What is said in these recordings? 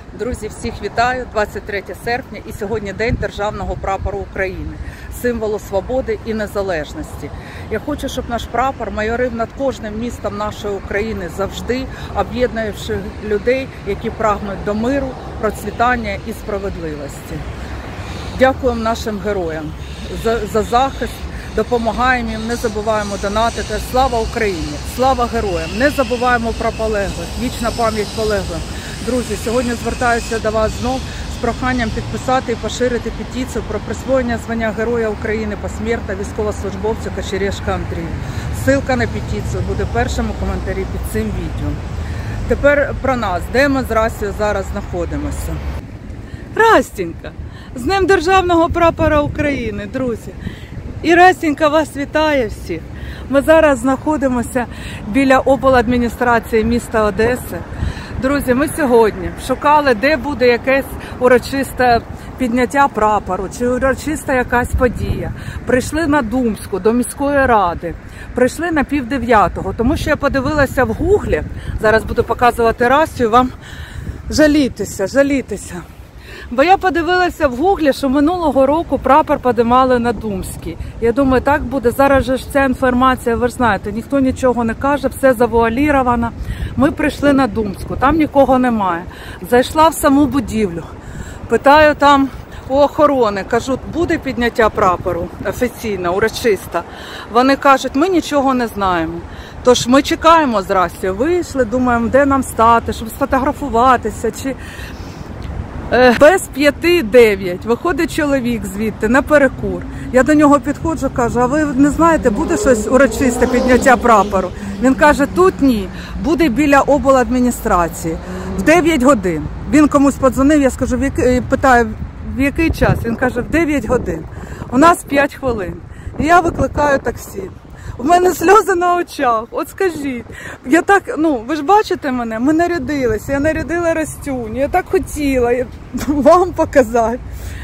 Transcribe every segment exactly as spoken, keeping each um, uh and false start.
Друзі, всіх вітаю! двадцять третє серпня і сьогодні День Державного прапору України, символу свободи і незалежності. Я хочу, щоб наш прапор майорив над кожним містом нашої України завжди, об'єднуючи людей, які прагнуть до миру, процвітання і справедливості. Дякуємо нашим героям за, за захист, допомагаємо їм, не забуваємо донатити. Слава Україні! Слава героям! Не забуваємо про полеглих, вічна пам'ять полеглим. Друзі, сьогодні звертаюся до вас знов з проханням підписати і поширити петицію про присвоєння звання Героя України посмертно військовослужбовцю Кочерєшка Андрію. Ссылка на петицію буде в першому коментарі під цим відео. Тепер про нас, де ми з Растю зараз знаходимося. Растенька, з Днем Державного прапора України, друзі! І Растенька вас вітає всіх! Ми зараз знаходимося біля обладміністрації міста Одеси. Друзі, ми сьогодні шукали, де буде якесь урочисте підняття прапору, чи урочиста якась подія. Прийшли на Думську, до міської ради. Прийшли на пів дев'ятого, тому що я подивилася в гуглі, зараз буду показувати Растю і вам жалітися, жалітися. Бо я подивилася в гуглі, що минулого року прапор підіймали на Думській. Я думаю, так буде. Зараз же ж ця інформація, ви ж знаєте, ніхто нічого не каже, все завуаліровано. Ми прийшли на Думську, там нікого немає. Зайшла в саму будівлю, питаю там у охорони, кажу, буде підняття прапору офіційно, урочисто. Вони кажуть, ми нічого не знаємо. Тож ми чекаємо з Растю, вийшли, думаємо, де нам стати, щоб сфотографуватися, чи... Без п'яти дев'ять виходить чоловік звідти на перекур. Я до нього підходжу, кажу, а ви не знаєте, буде щось урочисте підняття прапору? Він каже, тут ні, буде біля обладміністрації в дев'ять годин. Він комусь подзвонив, я скажу, в який, питаю, в який час? Він каже, в дев'ять годин. У нас п'ять хвилин. І я викликаю таксі. У мене сльози на очах, от скажіть, я так, ну, ви ж бачите мене, ми нарядилися, я нарядила Растюню, я так хотіла вам показати.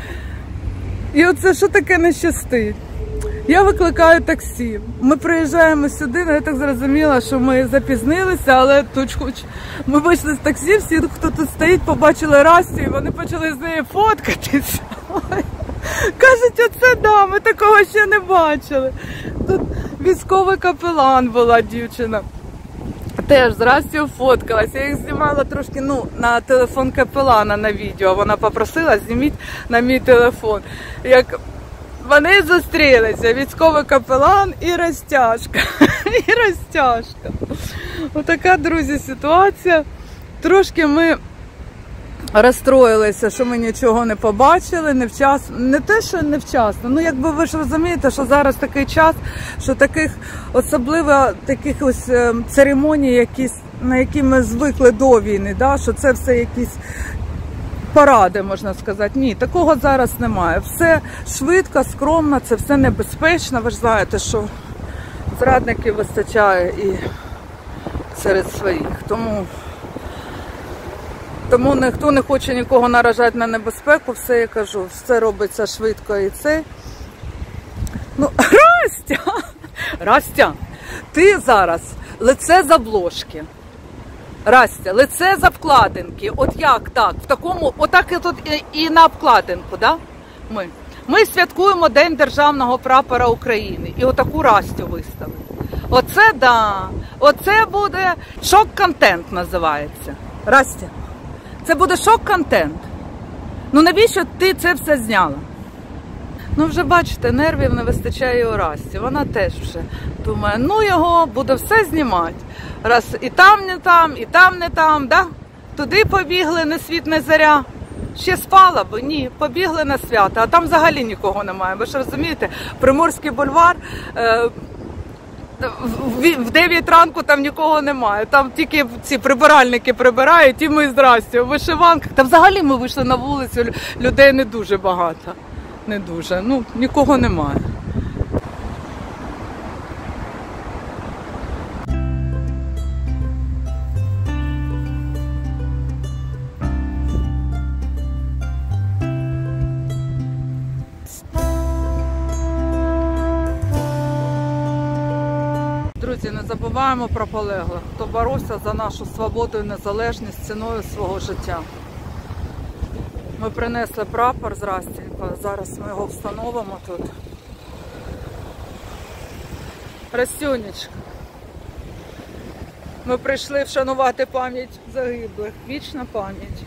І оце що таке не щастить? Я викликаю таксі, ми приїжджаємо сюди, я так зрозуміла, що ми запізнилися, але тут хоч ми вийшли з таксі, всі, хто тут стоїть, побачили Растю, і вони почали з нею фоткатися. Кажуть, оце да, ми такого ще не бачили. Тут військовий капелан була дівчина. Теж з Растю фоткалася. Я їх знімала трошки, ну, на телефон капелана на відео. Вона попросила, зніміть на мій телефон. Як вони зустрілися, військовий капелан і Растяшка. І Растяшка. Отака, друзі, ситуація. Трошки ми розстроїлися, що ми нічого не побачили, невчасно, не те, що невчасно, ну якби ви ж розумієте, що зараз такий час, що таких особливо таких ось церемоній, якісь, на які ми звикли до війни, да, що це все якісь паради, можна сказати. Ні, такого зараз немає. Все швидко, скромно, це все небезпечно. Ви ж знаєте, що зрадників вистачає і серед своїх. Тому Тому ніхто не хоче нікого наражати на небезпеку, все я кажу, все робиться швидко і це. Ну, Растя! Растя, ти зараз лице за обложки. Растя, лице за вкладинки. От як так? В такому, отак і тут і, і на обкладинку, да? Ми. Ми святкуємо День Державного прапора України. І отаку Растю виставили. Оце да. Оце буде шок-контент називається. Растя. Це буде шок-контент. Ну навіщо ти це все зняла? Ну вже бачите, нервів не вистачає у Расті. Вона теж вже думає, ну його, буду все знімати. Раз і там не там, і там не там, да? Туди побігли, не світ, не заря. Ще спала б? Ні, побігли на свято, а там взагалі нікого немає. Ви ж розумієте, Приморський бульвар, е в дев'ять ранку там нікого немає, там тільки ці прибиральники прибирають і ми з Растю в вишиванках. Та взагалі ми вийшли на вулицю, людей не дуже багато, не дуже, ну нікого немає. Друзі, не забуваємо про полеглих, хто боровся за нашу свободу і незалежність ціною свого життя. Ми принесли прапор з Растінько, зараз ми його встановимо тут. Растюнечка, ми прийшли вшанувати пам'ять загиблих. Вічна пам'ять.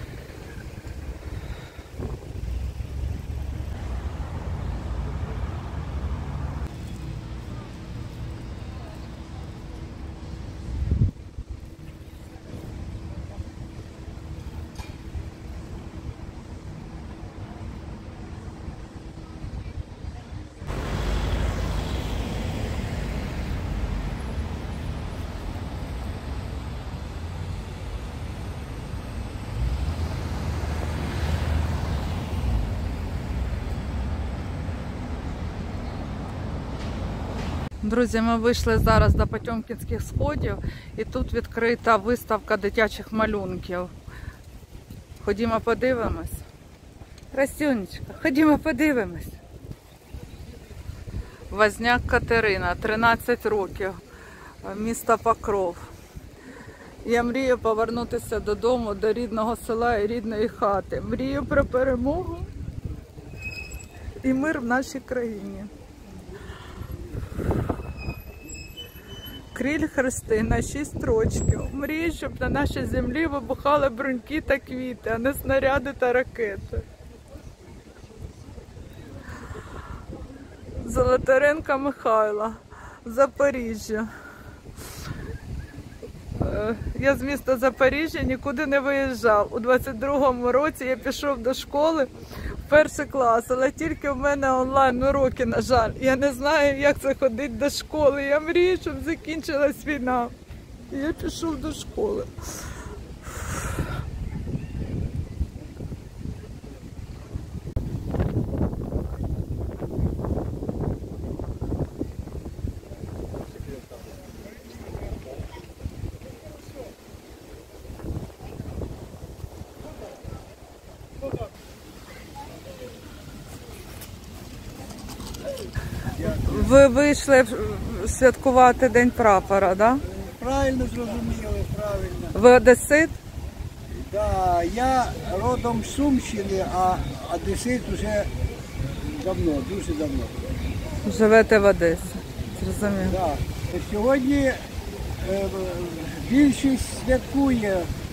Друзі, ми вийшли зараз до Потьомкінських сходів і тут відкрита виставка дитячих малюнків. Ходімо подивимось. Растюнечка, ходімо подивимось. Возняк Катерина, тринадцять років, місто Покров. Я мрію повернутися додому, до рідного села і рідної хати. Мрію про перемогу і мир в нашій країні. Криль Христина, шість рочків. Мрію, щоб на нашій землі вибухали бруньки та квіти, а не снаряди та ракети. Золотаренка Михайла, Запоріжжя. Я з міста Запоріжжя нікуди не виїжджав. У двадцять другому році я пішов до школи в перший клас, але тільки в мене онлайн уроки, на жаль. Я не знаю, як це ходити до школи. Я мрію, щоб закінчилась війна. І я пішов до школи. Ви вийшли святкувати День прапора, так? Да? Правильно зрозуміли, правильно. Ви одесит? Да, я родом з Сумщини, а одесит вже давно, дуже давно. Живете в Одесі, зрозуміло. Да. Сьогодні е, більшість святкує,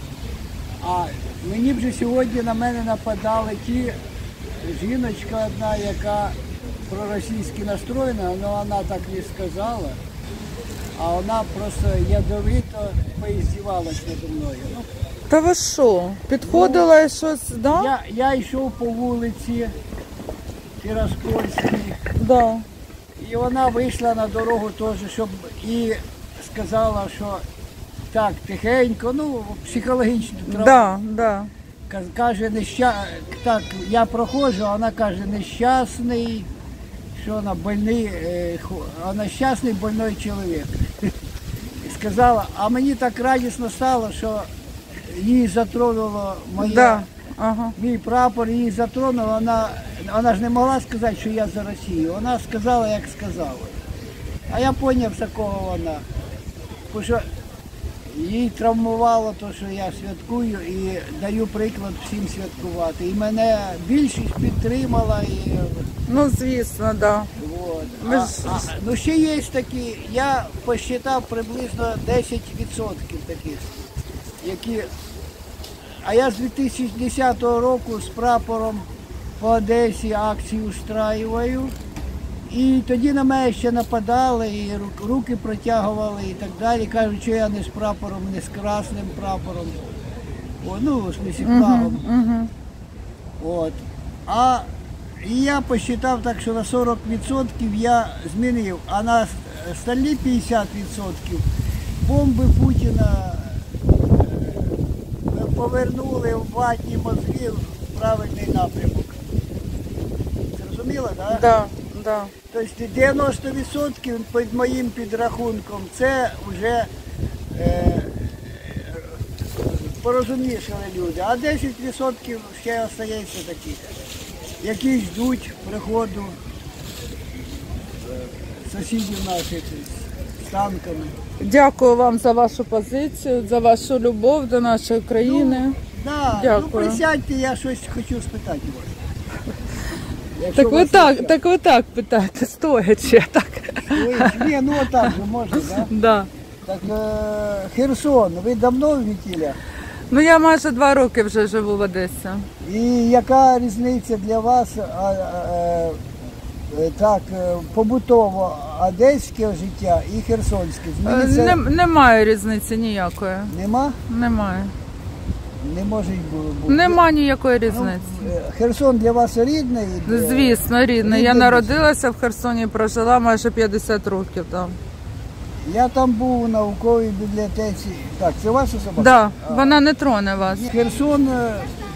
а мені вже сьогодні на мене нападали ті, жіночка одна, яка проросійськи настроєна, але вона так не сказала, а вона просто ядовито поіздівалась надо мною. Ну, та ви що? Підходила і щось, да? Я, я йшов по вулиці Тираспольській, Да. і вона вийшла на дорогу теж, щоб і сказала, що так, тихенько, ну, психологічно травму. Да, да. Каже, неща... так, я проходжу, а вона каже, нещасний, що вона больний, вона щасний больний чоловік. І сказала, а мені так радісно стало, що її затронуло моє, Да. Ага. мій прапор, її затронуло, вона, вона ж не могла сказати, що я за Росію, вона сказала, як сказала. А я зрозумів, за кого вона. Тому що їй травмувало те, що я святкую і даю приклад всім святкувати. І мене більшість підтримала. І... Ну, звісно, так. Да. От. Ми А, ж... а, ну ще є такі, я посчитав приблизно десять відсотків таких, які... А я з дві тисячі десятого року з прапором по Одесі акції устраюваю. І тоді на мене ще нападали, і руки протягували і так далі. Кажуть, що я не з прапором, не з красним прапором. О, ну, в смислі, флагом. Угу, угу. От. А і я посчитав так, що на сорок відсотків я змінив, а на остальні п'ятдесят відсотків бомби Путіна повернули в ватні мозги в правильний напрямок. Зрозуміло, так? Да, да. Тобто дев'яносто відсотків під моїм підрахунком це вже е, порозумнішали люди, а десять відсотків ще залишається таких, які ждуть приходу сусідів наших з танками. Дякую вам за вашу позицію, за вашу любов до нашої країни. Ну, Да, Дякую. ну присядьте, я щось хочу спитати у вас. Якщо Так у ви вас так, є так ви так питаєте, стоячи, так. час. Ви- Ні, ну отак же можна, да? Да. Так, е, Херсон, ви давно в Вітіля? Ну я майже два роки вже живу в Одесі. І яка різниця для вас, а, а, е, так, е, побутово, одеське життя і херсонське? Е, Зміниться? Не, немає різниці ніякої. Нема? Немає. Не може й бу- бути. Нема ніякої Ну, різниці. е, Херсон для вас рідний? Е, Звісно, рідне. Я рідне народилася в Херсоні, прожила майже п'ятдесят років там. Я там був у науковій бібліотеці. Так, це ваша собака? Да, А. вона не троне вас. Херсон, е,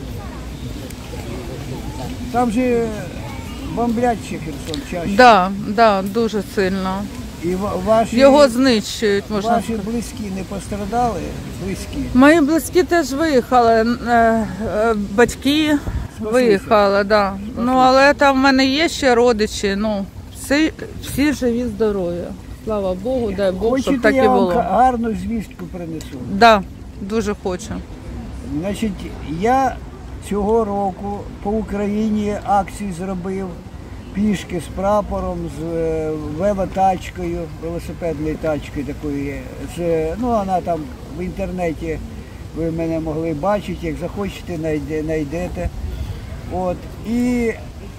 там же бомблять ще Херсон чаще. Да, да, дуже сильно. І ва- ваші, Його знищують, можна ваші сказати. близькі не пострадали? Близькі. Мої близькі теж виїхали, е, е, батьки виїхали, да. Ну але там в мене є ще родичі. Ну всі, всі живі, здорові. Слава Богу, дай Бог, щоб Хочете, так і я вам було. га- гарну звістку принесу? Да, дуже хочу. Значить, я цього року по Україні акцію зробив пішки з прапором, з е, велотачкою, велосипедною тачкою такою. З, ну, вона там в інтернеті, ви мене могли бачити, як захочете, найде- знайдете. От. І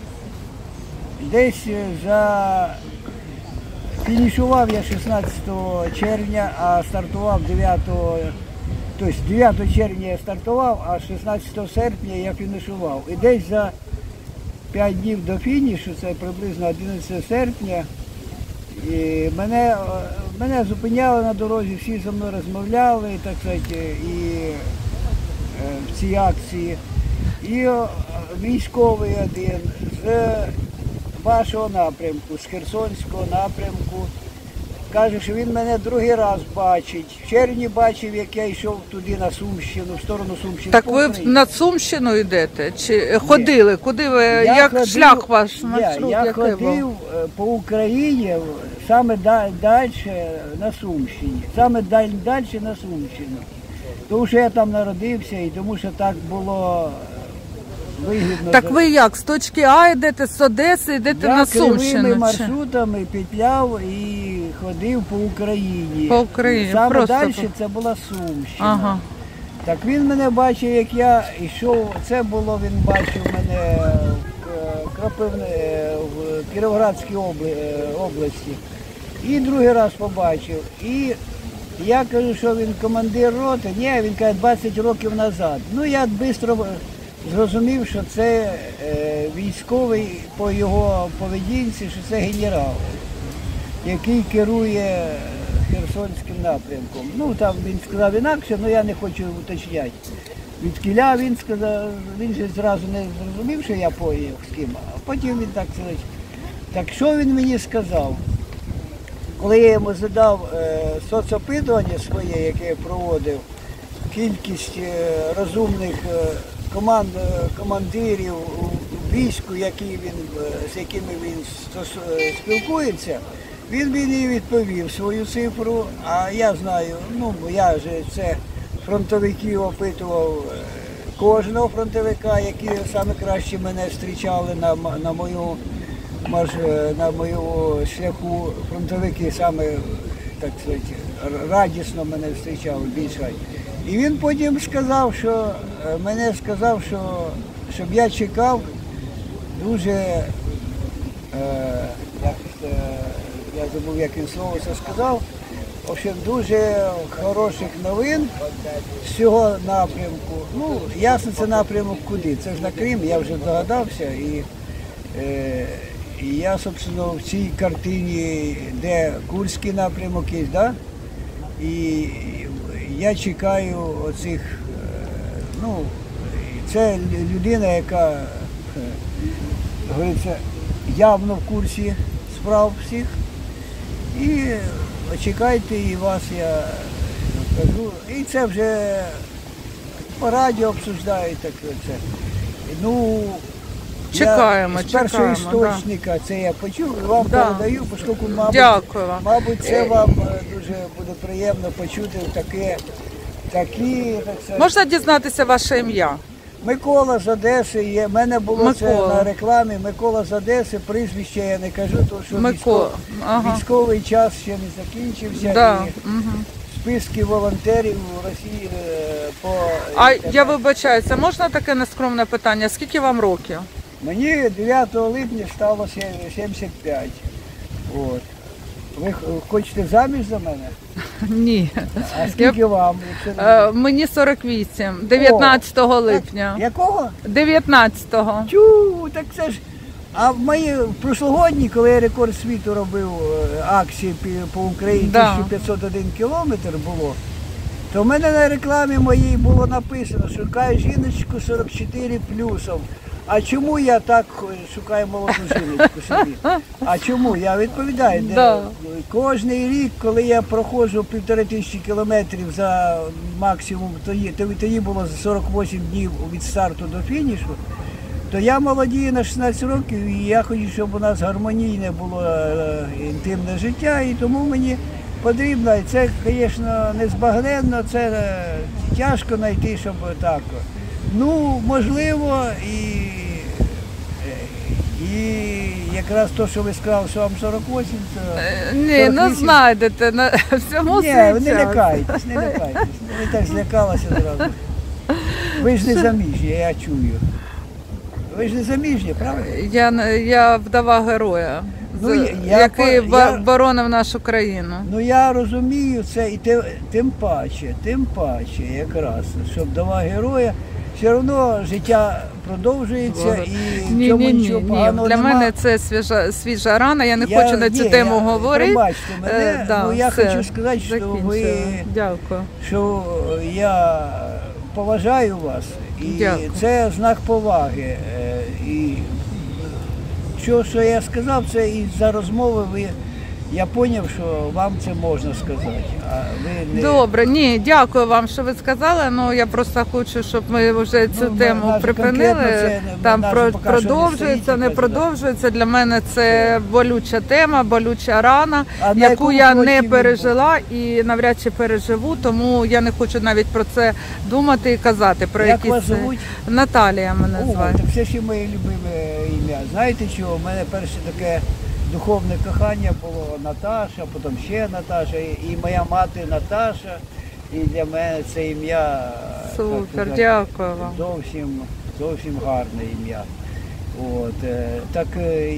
десь за фінішував я шістнадцятого червня, а стартував дев'ятого, тобто дев'ятого червня я стартував, а шістнадцятого серпня я фінішував. І десь за п'ять днів до фінішу, це приблизно одинадцятого серпня, і мене, мене зупиняли на дорозі, всі зі мною розмовляли, так сказати, і е, в цій акції. І о, військовий один з вашого напрямку, з Херсонського напрямку, каже, що він мене другий раз бачить. В червні бачив, як я йшов туди на Сумщину, в сторону Сумщини. Так по ви Україні. на Сумщину йдете? Чи ходили? Куди ви? Я Як ходив- шлях ваш я, маршрут? я який ходив був? е, по Україні, саме да- далі на Сумщині. Саме далі, далі на Сумщину. Тому що я там народився і тому що так було е, вигідно. Так ви як? З точки А йдете, з Одеси йдете Я на кривими Сумщину? чи? маршрутами петляв і ходив по Україні. По Україні, Саме просто далі по- це була Сумщина. Ага. Так він мене бачив, як я йшов, це було, він бачив мене в Кропивне, в Кіровоградській обла- області. І другий раз побачив. І я кажу, що він командир роти. Ні, він каже, двадцять років назад. Ну я швидко зрозумів, що це е, військовий по його поведінці, що це генерал, який керує Херсонським напрямком. Ну там він сказав інакше, але я не хочу уточняти. Від кіля він сказав, він же зразу не зрозумів, що я поїв з ким, а потім він так сказав. Так що він мені сказав? Коли я йому задав е, соцопитування своє, яке я проводив, кількість е, розумних е, команд, е, командирів у війську, які він, е, з якими він стос- е, спілкується, він мені відповів свою цифру, а я знаю, ну я же це фронтовиків опитував е, кожного фронтовика, які саме краще мене зустрічали на, м- на мою марш, е, на моєму шляху. Фронтовики саме, так сказати, р- радісно мене зустрічали, більш радісно. І він потім сказав, що е, мене сказав, що щоб я чекав дуже, е, як, е, я забув, як він слово це сказав, в общем, дуже хороших новин з цього напрямку. Ну, ясно, це напрямок куди? Це ж на Крим, я вже здогадався. І, е, і я, собственно, в цій картині, де Курський напрямок є, да? І я чекаю оцих, е, ну, це людина, яка, е, говориться, явно в курсі справ всіх. І чекайте, і вас я кажу. І це вже по радіо обсуждають так це. Ну, Чекаємо, я з першого чекаємо, істочника це я почув і вам Да. передаю, оскільки, мабуть, Дякую вам. мабуть, це вам е, дуже буде приємно почути таке Такі, так це. Можна дізнатися ваше ім'я? Микола з Одеси є. В мене було Микола. це на рекламі. Микола з Одеси, прізвище я не кажу, тому що Микола. військов... Ага. військовий час ще не закінчився. Да. І Угу. списки волонтерів у Росії е, по А інтернету. я вибачаюся, можна таке нескромне питання? Скільки вам років? Мені дев'ятого липня стало сімдесят п'ять. От. Ви х- хочете заміж за мене? Ні. А скільки вам? якщо не- Е, Мені сорок вісім, дев'ятнадцятого липня. Якого? дев'ятнадцятого. Чу, так це ж. А в мої в прошлогодні, коли я рекорд світу робив е, акції пі- по Україні, Да. тисяча п'ятсот один кілометр було, то в мене на рекламі моїй було написано, шукаю жіночку сорок чотири плюсом. А чому я так шукаю молоду жіночку собі? А чому? Я відповідаю, де Да. кожний рік, коли я проходжу півтори тисячі кілометрів за максимум, тоді, тоді було сорок вісім днів від старту до фінішу, то я молодію на шістнадцять років і я хочу, щоб у нас гармонійне було е, інтимне життя, і тому мені потрібно, і це, звісно, незбагненно, це е, тяжко знайти, щоб так. Ну, можливо, і, і якраз те, що ви сказали, що вам сорок вісім, то... Е, Ні, сорок ну вісім. знайдете, на всьому Ні, свій ви не час. лякайтесь, не лякайтесь. Ви так злякалися зразу. Ви ж не заміжні, я чую. Ви ж не заміжні, правда? Я, не- я вдова героя, Ну, з- я- я який по- бо- я- боронив нашу країну. Ну я розумію це і те- тим паче, тим паче якраз, щоб вдова героя, все одно життя продовжується і в Ні, цьому ні, ні, нічого ні. поганого Для нема. мене це свіжа, свіжа рана, я не Я- хочу на цю ні, тему я- говорити. Пробачте мене, Е, да, ну я все, хочу сказати, що ви, закінчую. Дякую. що я поважаю вас, і Дякую. це знак поваги. Е, І що, що я сказав, це і за розмови ви, я зрозумів, що вам це можна сказати. А ви не... Добре, ні, дякую вам, що ви сказали. Ну я просто хочу, щоб ми вже цю Ну, тему наше припинили. конкретно це, Там наше про поки що не продовжується, стоїть, не якась, продовжується. Для мене це болюча тема, болюча рана, А на яку якому я фронті не ви пережила і навряд чи переживу. Тому я не хочу навіть про це думати і казати. Про Як якісь вас звуть? Наталія мене О, звати. так це ще моє любиме ім'я. Знаєте чого? У мене перше таке духовне кохання було Наташа, потім ще Наташа, і, і моя мати Наташа. І для мене це ім'я так Супер, сказати, дякую вам. зовсім, зовсім гарне ім'я. От, е, так е,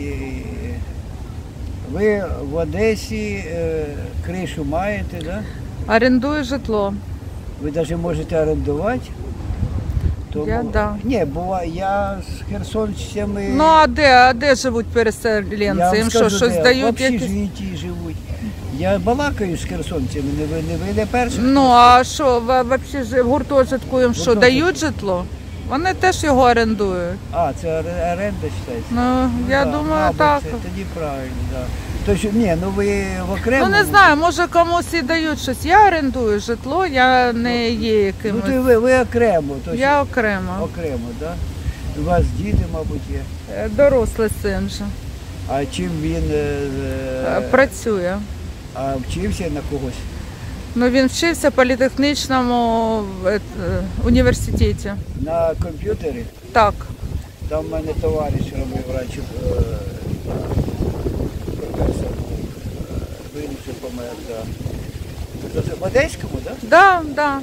ви в Одесі е, кришу маєте, да? Орендую житло. Ви навіть можете орендувати. Я, да. Ні, буває, я з херсонцями. Ну а де, а де живуть я переселенці? вам Їм що, скажу, щось де, в дають? Якісь... общежитті живуть. Я балакаю з херсонцями, не ви не, ви не перші. Ну а що, в, в, общежи- в гуртожитку їм що, Гуртожитку. дають житло? Вони теж його орендують. А, це оре- оренда вважається. Ну, я да, думаю, мабуть, так. Це, тоді правильно, так. Да. Тож, ні, ну ви в окремо. Ну не знаю, може комусь і дають щось. Я орендую житло, я не є Ну якимось. то ви, ви окремо. То Я окремо. окремо, так? Да? У вас діти, мабуть, є. Е, Дорослий син же. А чим він е, Е, е, Працює. а вчився на когось? Ну він вчився в політехнічному е, е, університеті. На комп'ютері? Так. Там в мене товариш робив раніше, е, професор, е, він вже помер, так. Да. Це в Одеському, так? Да? Да, да.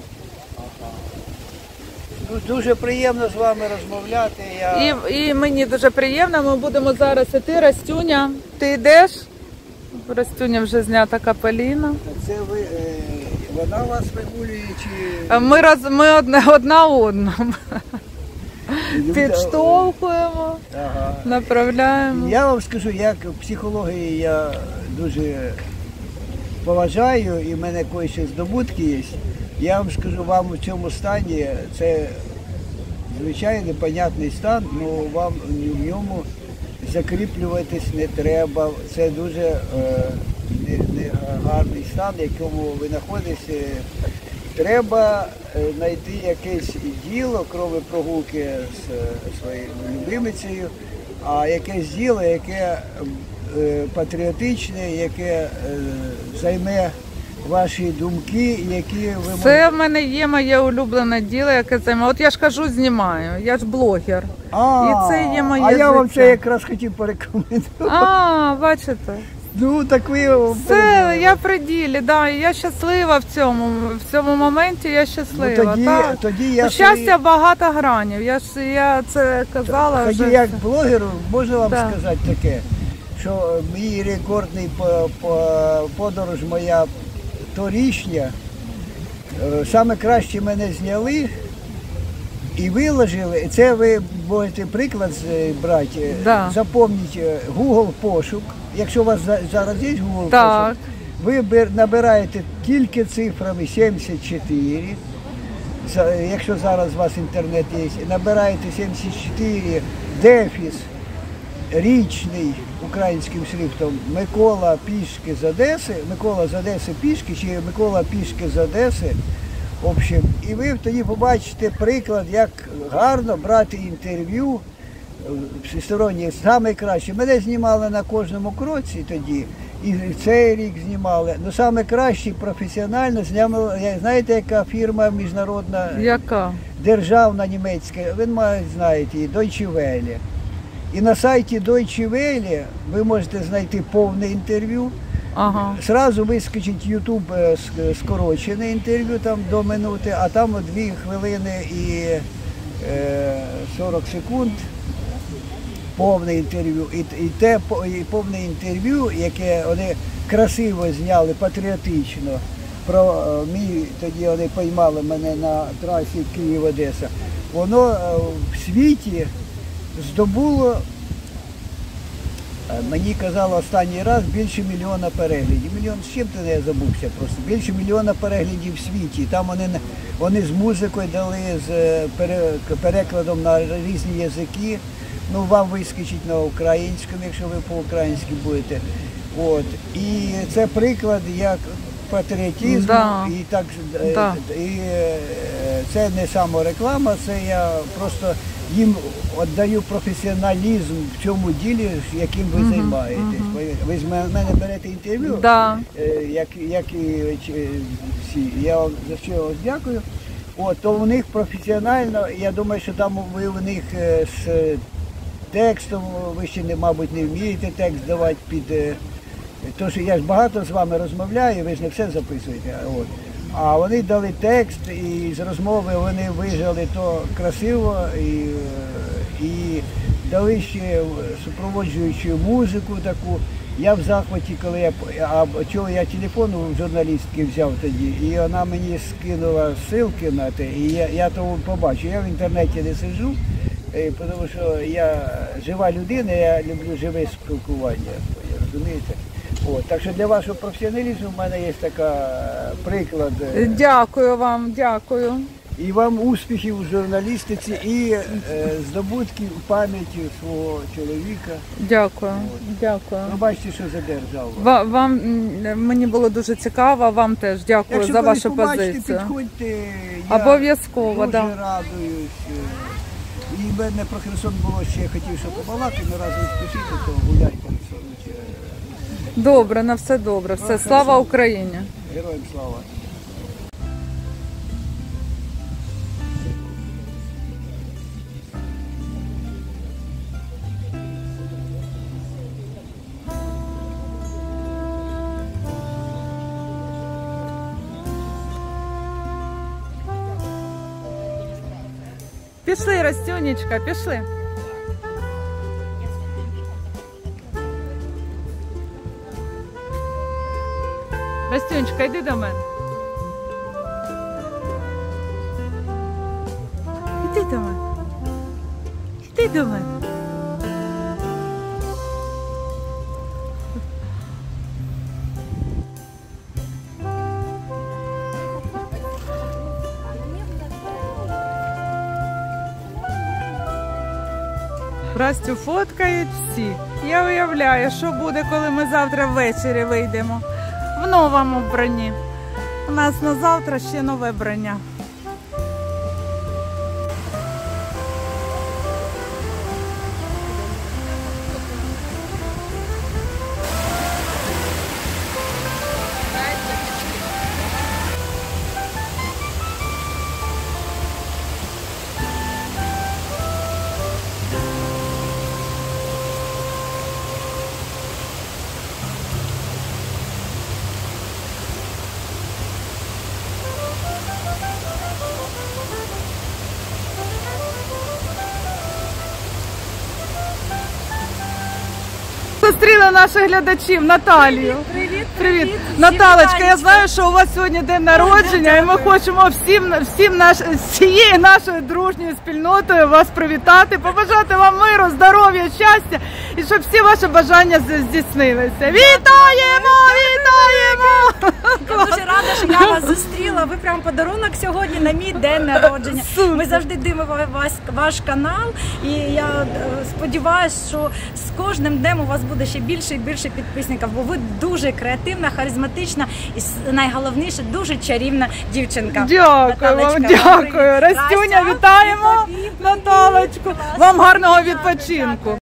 Ну, дуже приємно з вами розмовляти. Я... І, і мені дуже приємно, ми будемо зараз іти. Растюня, ти йдеш? Растюня вже знята капеліна. Це ви, е, вона вас вигулює чи... А Ми, роз, ми одна, одна одну підштовхуємо, Ага. направляємо. Я вам скажу, як в психології я дуже поважаю і в мене кої здобутки є. Я вам скажу, вам у цьому стані це звичайно непонятний стан, але вам в ньому закріплюватись не треба. Це дуже е, не, не гарний стан, в якому ви знаходитесь. Треба е, знайти якесь діло, крім прогулки з е, своєю любимицею, а якесь діло, яке е, патріотичне, яке е, займе ваші думки, які ви можете... Це в мене є моє улюблене діло, яке займає. От я ж кажу, знімаю, я ж блогер. А, І це є моє а я вам життя. це якраз хотів порекомендувати. А, бачите. Ну, так ви... Все, я при ділі, да, і я щаслива в цьому, в цьому моменті я щаслива. Ну, тоді, так. тоді я... Ну, щастя багато гранів, я ж я це казала Тоді вже. як блогеру можу вам Так. сказати таке, що мій рекордний по- по- подорож моя торішня, е, саме краще мене зняли і виложили. Це ви можете приклад з- брати, Да. запомніть е, Google пошук. Якщо у вас за- зараз є Google Так. пошук, ви бер- набираєте тільки цифрами сімдесят чотири. За- Якщо зараз у вас інтернет є, набираєте сімдесят чотири дефіс річний українським шрифтом Микола Пішки з Одеси, Микола з Одеси Пішки чи Микола Пішки з Одеси. В общем, і ви тоді побачите приклад, як гарно брати інтерв'ю всестороннє, саме краще. Мене знімали на кожному кроці тоді, і цей рік знімали. Ну саме краще професіонально знімали, я- знаєте, яка фірма міжнародна, Яка? державна німецька, ви мабуть, знаєте її, Deutsche Welle. І на сайті Deutsche Welle ви можете знайти повне інтерв'ю. Ага. Зразу вискочить YouTube е, ск- скорочене інтерв'ю там до минути, а там дві хвилини і е, сорок секунд. Повне інтерв'ю. І, і те по- і повне інтерв'ю, яке вони красиво зняли, патріотично. Про е, мій, тоді вони поймали мене на трасі Київ-Одеса. Воно е, в світі здобуло, е, мені казали останній раз, більше мільйона переглядів. Мільйон з чим-то я забувся просто. Більше мільйона переглядів в світі. Там вони, не- вони з музикою дали, з е, пере- перекладом на різні язики. Ну, вам вискочить на українському, якщо ви по-українськи будете. От. І це приклад як патріотизму, Да. і так е, Да. і е, це не самореклама, це я просто їм віддаю професіоналізм в цьому ділі, яким ви Мгм, займаєтесь. мгм. Ви з мене берете інтерв'ю, Да. е, як, як і чи- всі. Я вам за що вас дякую. От, то у них професіонально, я думаю, що там ви у них е, з текстом, ви ще, не, мабуть, не вмієте текст давати під. е, То, що я ж багато з вами розмовляю, ви ж не все записуєте. От. А вони дали текст, і з розмови вони вижали то красиво і, е, і дали ще супроводжуючу музику таку. Я в захваті, коли я а чого я телефон у журналістки взяв тоді, і вона мені скинула ссылки на те, і я, я того побачив. Я в інтернеті не сиджу, е, тому що я жива людина, я люблю живе спілкування. Розумієте? От, так що для вашого професіоналізму в мене є така приклад. е, Дякую вам, дякую. І вам успіхів у журналістиці і е, здобутків пам'яті свого чоловіка. Дякую. Дякую. Ви бачите, що за держава. Ва- Вам м, мені було дуже цікаво, вам теж дякую Якщо за колись вашу побачите, позицію. підходьте. Я Обов'язково, дуже да. радуюсь. І в мене про Херсон було ще, я хотів, щоб побалати, але раз ви спішите, то гуляйте. Добре, на все добре. Все, слава Україні. Героям слава. Пішли, Растюнечка, пішли. Растюнечка, йди до мене. Іди до мене. Іди до мене. Растю фоткають всі. Я уявляю, що буде, коли ми завтра ввечері вийдемо в новому вбранні. У нас на завтра ще нове вбрання. зустріли наших глядачів, Наталію. Привіт, привіт, Привіт. привіт. Наталочка, Всім я знаю, що у вас сьогодні день народження, і ми хочемо всім, всім наш, з цією нашою дружньою спільнотою вас привітати, побажати вам миру, здоров'я, щастя, і щоб всі ваші бажання здійснилися. Вітаємо! Вітаємо! Я дуже рада, що я вас зустріла. Ви прям подарунок сьогодні на мій день народження. Супер. Ми завжди дивимо ваш, ваш канал, і я е, сподіваюся, що з кожним днем у вас буде ще більше і більше підписників, бо ви дуже креативна, харизматична і с- найголовніше дуже чарівна дівчинка. Дякую вам, Наталочка, дякую. привіт. Растюня, Растя, вітаємо і тобі, Наталочку. привіт. Вам гарного Дякую, відпочинку. дякую.